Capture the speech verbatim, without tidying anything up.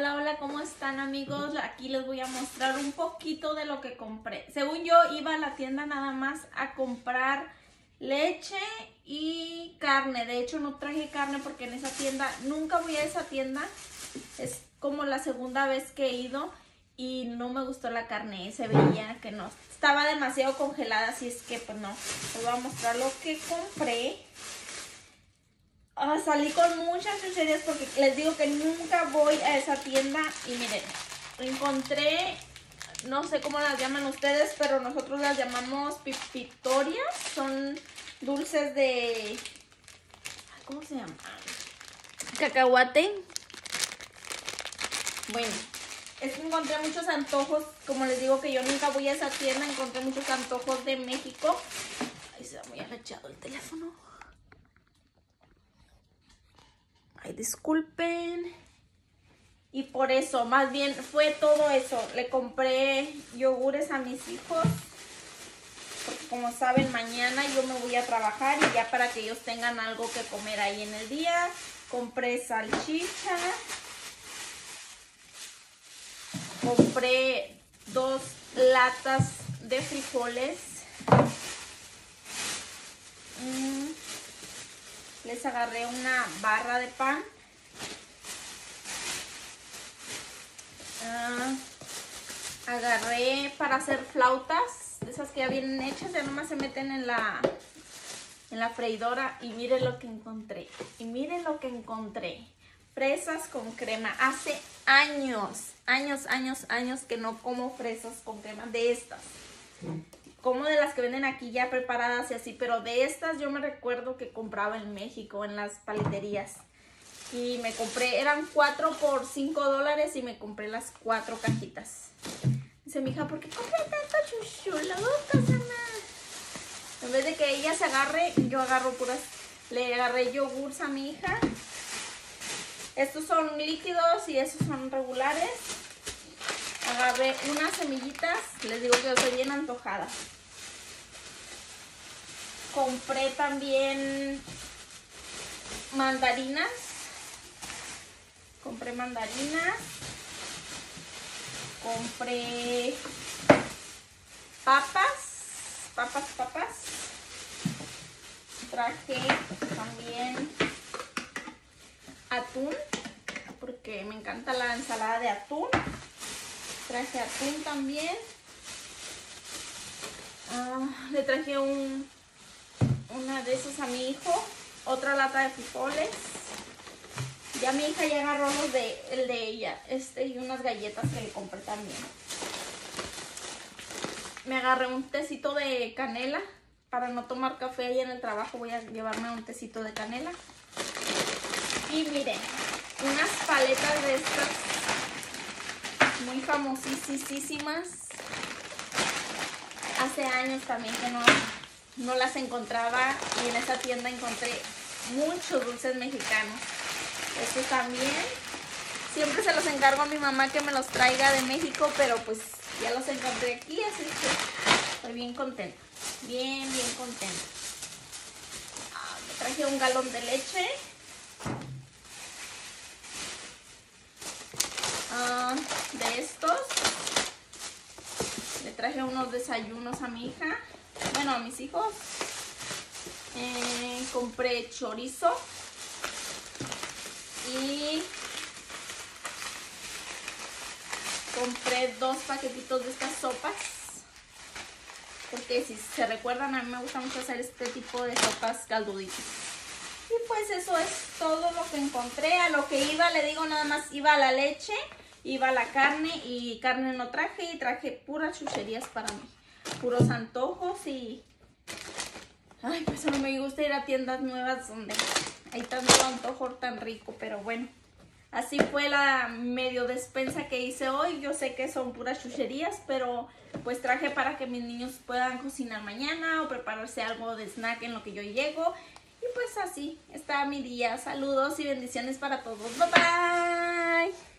Hola, hola, ¿cómo están, amigos? Aquí les voy a mostrar un poquito de lo que compré. Según yo, iba a la tienda nada más a comprar leche y carne. De hecho, no traje carne porque en esa tienda, nunca voy a esa tienda. Es como la segunda vez que he ido y no me gustó la carne. Se veía que no, estaba demasiado congelada, así es que pues no. Les voy a mostrar lo que compré. Ah, salí con muchas chucherías porque les digo que nunca voy a esa tienda. Y miren, encontré, no sé cómo las llaman ustedes, pero nosotros las llamamos pipitorias. Son dulces de, ¿cómo se llama? Cacahuate. Bueno, es que encontré muchos antojos. Como les digo que yo nunca voy a esa tienda, encontré muchos antojos de México. Ay, se va muy agachado el teléfono. Ay, disculpen. Y por eso, más bien fue todo eso. Le compré yogures a mis hijos. Porque como saben, mañana yo me voy a trabajar y ya para que ellos tengan algo que comer ahí en el día. Compré salchicha. Compré dos latas de frijoles. Mm. Les agarré una barra de pan. Uh, agarré para hacer flautas, de esas que ya vienen hechas, ya nomás se meten en la, en la freidora. Y miren lo que encontré. Y miren lo que encontré. Fresas con crema. Hace años, años, años, años que no como fresas con crema de estas. Como de las que venden aquí ya preparadas y así, pero de estas yo me recuerdo que compraba en México, en las paleterías. Y me compré, eran cuatro por cinco dólares y me compré las cuatro cajitas. Dice mi hija, ¿por qué compré tantas chuchulutas, mamá? En vez de que ella se agarre, yo agarro puras, le agarré yogurts a mi hija. Estos son líquidos y esos son regulares. Agarré unas semillitas, les digo que yo soy bien antojada. Compré también mandarinas. Compré mandarinas. Compré papas. Papas, papas. Traje también atún, porque me encanta la ensalada de atún. Traje atún también. Uh, le traje un, una de esos a mi hijo. Otra lata de frijoles. Ya mi hija ya agarró los de, el de ella. Este y unas galletas que le compré también. Me agarré un tecito de canela. Para no tomar café ahí en el trabajo voy a llevarme un tecito de canela. Y miren, unas paletas de estas muy famosísimas. Hace años también que no, no las encontraba y en esa tienda encontré muchos dulces mexicanos. Estos también. Siempre se los encargo a mi mamá que me los traiga de México, pero pues ya los encontré aquí, así que estoy bien contenta. Bien, bien contenta. Ah, me traje un galón de leche. Uh, de estos le traje unos desayunos a mi hija, bueno, a mis hijos. Eh, compré chorizo y compré dos paquetitos de estas sopas, porque si se recuerdan, a mí me gusta mucho hacer este tipo de sopas calduditas. Y pues eso es todo lo que encontré. A lo que iba, le digo, nada más iba a la leche, iba a la carne, y carne no traje, y traje puras chucherías para mí, puros antojos. Y ay, pues no me gusta ir a tiendas nuevas donde hay tanto antojo tan rico, pero bueno, así fue la medio despensa que hice hoy. Yo sé que son puras chucherías, pero pues traje para que mis niños puedan cocinar mañana o prepararse algo de snack en lo que yo llego. Y pues así está mi día. Saludos y bendiciones para todos. Bye bye.